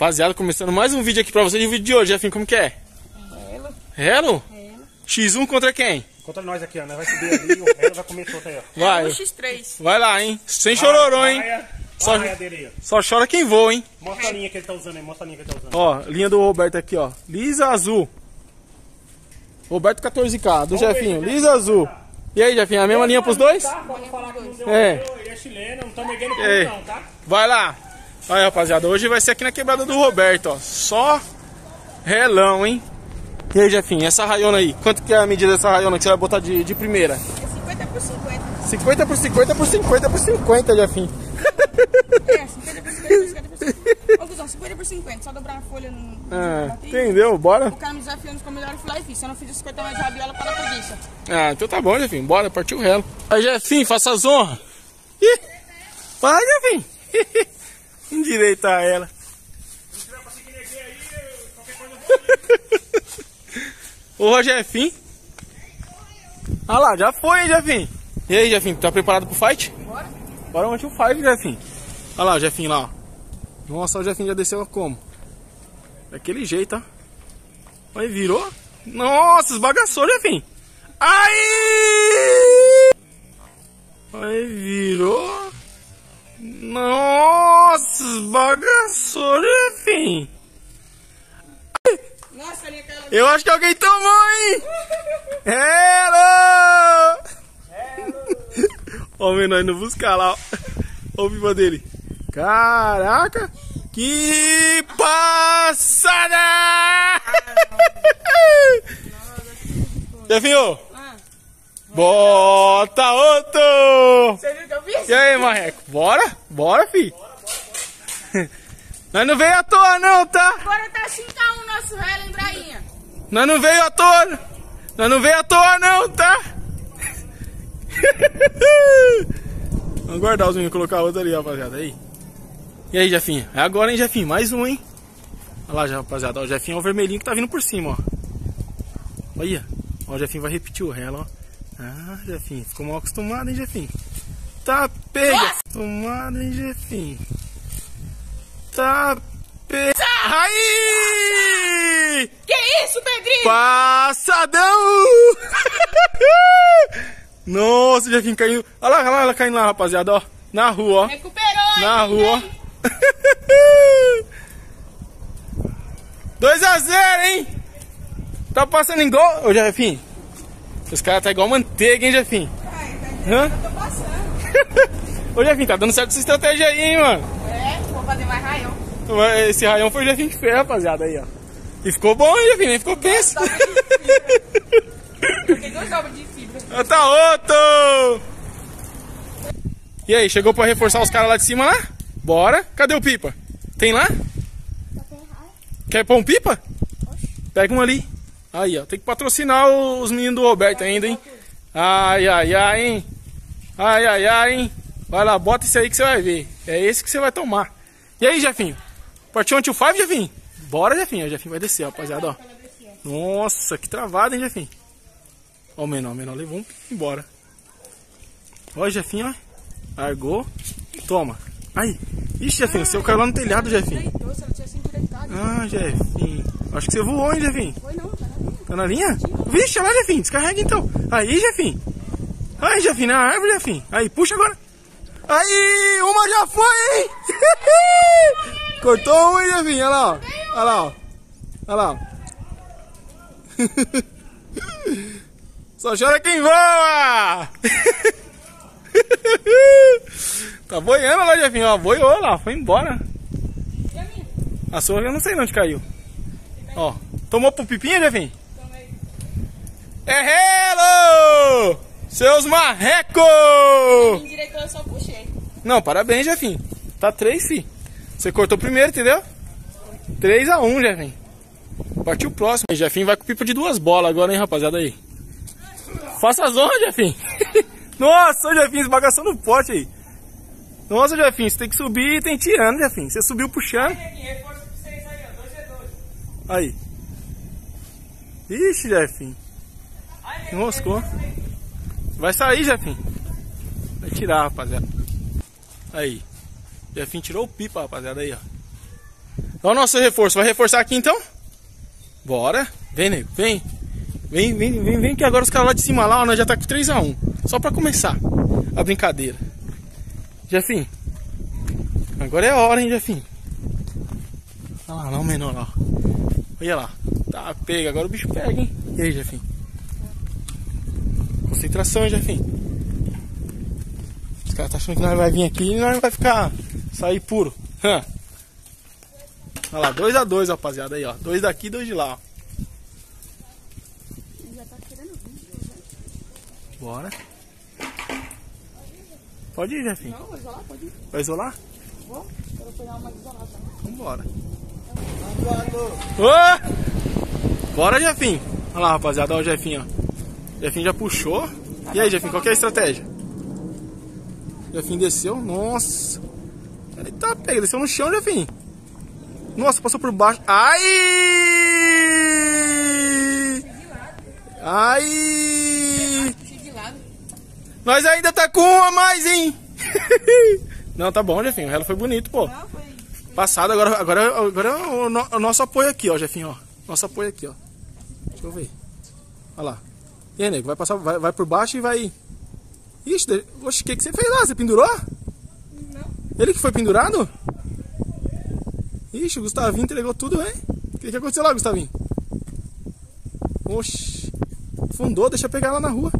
Rapaziada, começando mais um vídeo aqui pra vocês. E o vídeo de hoje, Jefinho, como que é? Elo. Relo? Elo. X1 contra quem? Contra nós aqui, ó. Nós vai subir ali, o Relo vai comer solto aí, ó. Vai. X3. Vai lá, hein? Sem chororô, hein? Só, só chora quem voa, hein? Mostra a linha que ele tá usando aí, mostra a linha que ele tá usando. Ó, linha do Roberto aqui, ó. Lisa azul. Roberto 14K, do Jefinho. Lisa azul. E aí, Jefinho, a mesma linha pros dois? Tá, pode falar que não deu É. ele é chileno, não estamos erguendo É. não, tá? Vai lá. Aí, rapaziada, hoje vai ser aqui na quebrada do Roberto, ó. Só relão, hein? E aí, Jefinho, essa raiona aí, quanto que é a medida dessa raiona que você vai botar de primeira? É 50 por 50. 50 por 50 por 50 por 50, Jefinho. É, 50 por 50 por 50 por 50. Ô, Guzão, 50 por 50. Só dobrar a folha no... Ah, entendeu? Bora? O cara me desafiou nos comentários e falou, ai, filho, se eu não fiz os 50 mais de rabiola para a preguiça. Ah, então tá bom, Jefinho. Bora, partiu o relo. Aí, Jefinho, faça as honras. Ih, vai, Jefinho. Endireitar ela. Se tiver pra seguir aqui aí, qualquer coisa eu vou Ô, Jefinho. Ah lá, já foi, hein, Jefinho. E aí, Jefinho, tá preparado pro fight? Bora? Bora onde o fight, Jefinho. Olha lá o Jefinho lá, ó. Nossa, o Jefinho já desceu como? Daquele jeito, ó. Aí virou. Nossa, esbagaçou, Jefinho. Aí! Aí virou. Nossa, esbagaçou, Jefinho. Nossa, ali aquela... Eu acho que alguém tomou, hein? Hello! Ó o menor indo buscar lá, ó. Ó o pipa dele. Caraca! Que passada! Jefinho! Ah, Bota outro! você viu o que eu fiz? E aí, marreco? Bora? Bora, fi! Nós não veio à toa não, tá? Agora tá 5x1 nosso ré, lembrainha. Nós não veio à toa! Nós não veio à toa não, tá? Vamos guardar os meninos e colocar outro ali, rapaziada. Aí. E aí, Jefinho? É agora, hein, Jefinho? Mais um, hein? Olha lá, já, rapaziada. Ó, o Jefinho é o vermelhinho que tá vindo por cima, ó. Olha. Ó, o Jefinho vai repetir o relo, ó. Ah, Jefinho. Ficou mal acostumado, hein, Jefinho? Tá pega. Acostumado, hein, Jefinho? Tá pega. Aí! Que isso, Pedrinho? Passadão! Nossa, o Jefinho caindo. Olha lá ela caindo lá, rapaziada, ó. Na rua, ó. Recuperou, Na hein, rua, ó. hein? 2x0, hein? Tá passando em gol. Ô, Jefinho. Os caras tá igual manteiga, hein, Jefinho? Hã? Eu tô passando. Ô, Jefinho, tá dando certo essa estratégia aí, hein, mano? É, vou fazer mais raião. Esse raião foi o Jefinho que fez, rapaziada, aí, ó. E ficou bom, hein, Jefinho? Nem ficou penso. Porque 2 dobras de fibra. Tá outro! E aí, chegou pra reforçar os caras lá de cima lá? Bora. Cadê o Pipa? Tem lá? Quer pôr um Pipa? Pega um ali. Aí, ó. Tem que patrocinar os meninos do Roberto ainda, hein? Ai, ai, ai, hein? Ai, ai, ai, hein? Vai lá, bota isso aí que você vai ver. É esse que você vai tomar. E aí, Jefinho? Partiu um 2-5, Jefinho? Bora, Jefinho. O Jefinho vai descer, rapaziada, ó. Nossa, que travada, hein, Jefinho? Ó, o menor levou um embora. Ó, Jefinho, ó. Largou. Toma. Aí. Ixi, Jefinho, você caiu lá no telhado, Jefinho. Deitou, se ela tivesse endireitado. Ah, Jefinho. Acho que você voou, hein, Jefinho? Foi não, tá na linha. Tá na linha? Vixe, olha lá, Jefinho. Descarrega então. Aí, Jefinho. Aí, Jefinho, na árvore, Jefinho. Aí, puxa agora. Aí, uma já foi, hein? Cortou uma, hein, Jefinho? Olha lá, ó. Olha lá, ó. Olha lá, ó. Só chora quem voa! Tá boiando lá, Jefinho, ó. Boiou lá, foi embora. E a minha? A sua eu não sei onde caiu. Ó, tomou pro pipinha, Jefinho? Tomei. É hello! Seus marrecos! Endireitou, eu só puxei. Não, parabéns, Jefinho. Tá 3, fi. Você cortou primeiro, entendeu? 3-1, Jefinho. Partiu o próximo. O Jefinho vai com pipa de 2 bolas agora, hein, rapaziada aí. Faça as honras, Jefinho. Nossa, o Jefinho esbagaçou no pote aí. Nossa, Jefinho, você tem que subir e tem tirando, Jefinho. Você subiu puxando. Aí. Ixi, Jefinho. Enroscou. Vai sair, Jefinho. Vai tirar, rapaziada. Aí. Jefinho tirou o pipa, rapaziada. Aí, ó. Olha o nosso reforço. Vai reforçar aqui então? Bora. Vem, nego. Vem. Vem que agora os caras lá de cima lá, ó, nós já tá com 3-1. Só pra começar a brincadeira. Jefinho. Agora é a hora, hein, Jefinho. Olha lá o menor lá. Olha lá. Tá, pega. Agora o bicho pega, hein. E aí, Jefinho? Concentração, hein, Jefinho. Os caras tá achando que nós vai vir aqui e nós vai ficar... sair puro. Olha lá, 2-2, rapaziada. Aí, ó. 2 daqui, 2 de lá, ó. Já tá querendo vir. Bora. Pode ir, Jefinho. Não, vou isolar, pode ir. Vai isolar? Vou. Quero pegar uma isolada. Vambora. Ô! Bora, Jefinho. Olha lá, rapaziada. Olha o Jefinho, ó. O Jefinho já puxou. E aí, Jefinho, qual que é a estratégia? O Jefinho desceu. Nossa. Eita, pega. Desceu no chão, Jefinho. Nossa, passou por baixo. Ai! Ai! Nós ainda tá com um a mais, hein? Não, tá bom, Jefinho. O relo foi bonito, pô. Não, foi. Passado, agora é o nosso apoio aqui, ó, Jefinho, ó. Nosso apoio aqui, ó. Deixa eu ver. Olha lá. E aí, nego, vai passar, vai por baixo e vai... Ixi, oxe, o que você fez lá? Você pendurou? Não. Ele que foi pendurado? Ixi, o Gustavinho entregou tudo, hein? O que aconteceu lá, Gustavinho? Oxi. Fundou, deixa eu pegar lá na rua.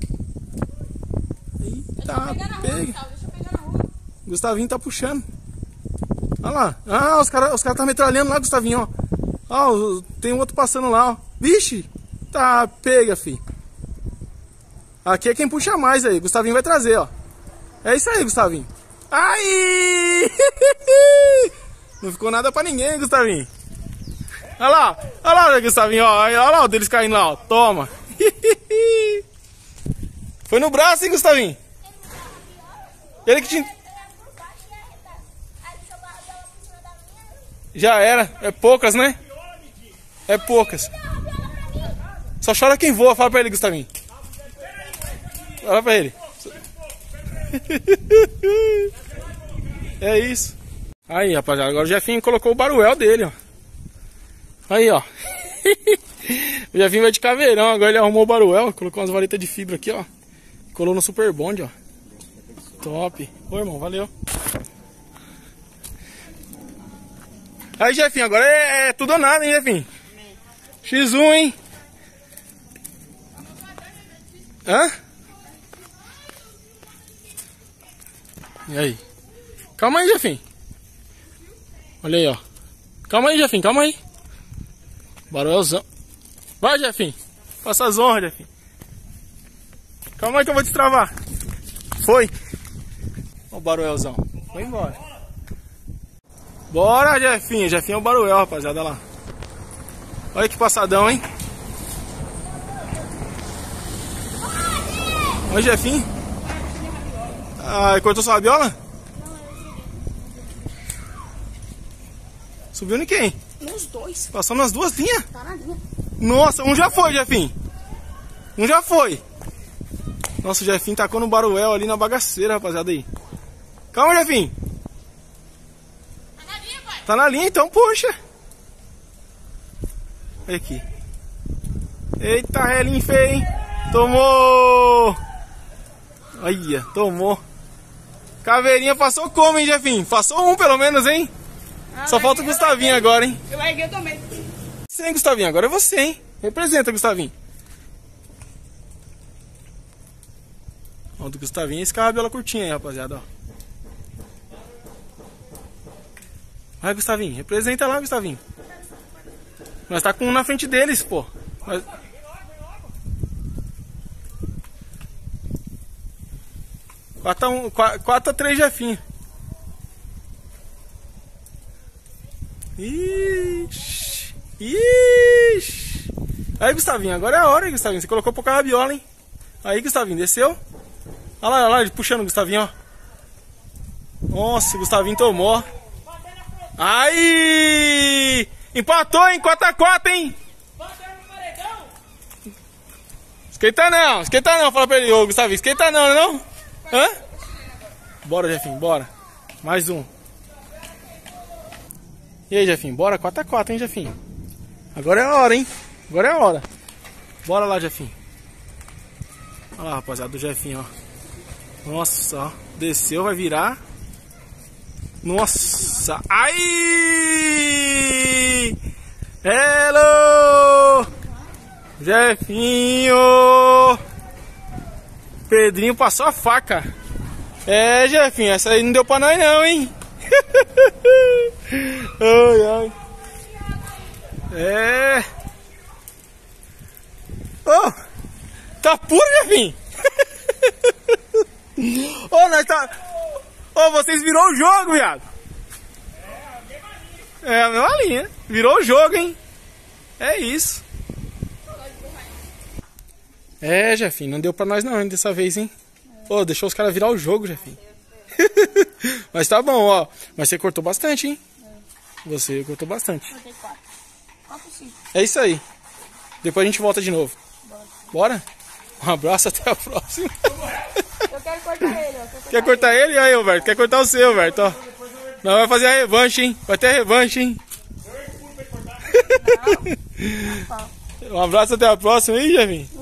Eita, pega. Deixa eu pegar na rua. Gustavinho tá puxando. Olha lá. Ah, os caras tá metralhando lá, Gustavinho, ó. Ó, tem um outro passando lá, ó. Vixe. Tá, pega, fi. Aqui é quem puxa mais aí. Gustavinho vai trazer, ó. É isso aí, Gustavinho. Ai! Não ficou nada pra ninguém, Gustavinho. Olha lá, Gustavinho, ó. Olha lá o deles caindo lá, ó. Toma. Foi no braço, hein, Gustavinho? Ele que te... Já era. É poucas, né? É poucas. Só chora quem voa. Fala pra ele, Gustavinho. Fala pra ele. É isso. Aí, rapaziada. Agora o Jefinho colocou o baruel dele, ó. Aí, ó. O Jefinho vai de caveirão. Agora ele arrumou o baruel. Colocou umas varetas de fibra aqui, ó. Colou no Super Bond, ó. Top. Ô, irmão, valeu. Aí, Jefinho, agora é tudo ou nada, hein, Jefinho? X1, hein? Hã? E aí? Calma aí, Jefinho. Olha aí, ó. Calma aí, Jefinho, calma aí. Baruelzão. Vai, Jefinho. Faça as honras, Jefinho. Calma aí que eu vou destravar. Foi. Ó o baruelzão. Foi embora. Bora, Jefinho. Jefinho é o baruel, rapaziada, lá. Olha que passadão, hein? Olha, Jefinho. Ah, cortou sua rabiola? Subiu em quem? Nos dois. Passou nas duas linhas? Tá na linha. Nossa, um já foi, Jefinho. Um já foi. Nossa, o Jefinho tacou no baruel ali na bagaceira, rapaziada, aí. Calma, Jefinho. Tá na linha, pai. Tá na linha, então, poxa. Olha aqui. Eita, relinho feio, hein? Tomou. Olha, tomou. Caveirinha passou como, hein, Jefinho? Passou um, pelo menos, hein? Só falta o Gustavinho agora, hein? Eu larguei também. Sim, Gustavinho, agora é você, hein? Representa, Gustavinho. Ó, do Gustavinho, esse cabelo curtinho aí, rapaziada, ó. Vai, Gustavinho, representa lá, Gustavinho. Nós tá com um na frente deles, pô. Nós... 4-3, Jefinho. Ixi. Ixi. Aí, Gustavinho, agora é a hora, hein, Gustavinho. Você colocou pouca rabiola, hein? Aí, Gustavinho, desceu. Olha lá, ele puxando o Gustavinho, ó. Nossa, o Gustavinho tomou. Aí! Empatou, hein? 4-4, hein? Esquenta não, fala pra ele, ô Gustavinho, esquenta não, não? Hã? Bora, Jefinho, bora. Mais um. E aí, Jefinho? Bora? 4x4, hein, Jefinho? Agora é a hora, hein? Agora é a hora. Bora lá, Jefinho. Olha lá, rapaziada, do Jefinho, ó. Nossa, ó. Desceu, vai virar. Nossa. Ai! Hello! Jefinho! Pedrinho passou a faca. É, Jefinho, essa aí não deu pra nós não, hein? Ai, ai. É. Oh, tá puro, Jefinho? Oh, nós tá... Oh, vocês virou o jogo, viado. É a mesma linha. Virou o jogo, hein? É isso. É, Jefinho, não deu pra nós não, hein, dessa vez, hein? Ô, deixou os caras virar o jogo, Jefinho. Mas tá bom, ó. Mas você cortou bastante, hein? Você cortou bastante. Cortei 4. 4 ou 5. É isso aí. Depois a gente volta de novo. Bora? Um abraço, até a próxima. Eu quero cortar ele, ó. Quer cortar ele? Aí, Alberto. Quer cortar o seu, Alberto, ó. Nós vamos fazer a revanche, hein? Vai ter a revanche, hein? Não. Um abraço, até a próxima, hein, Jefinho?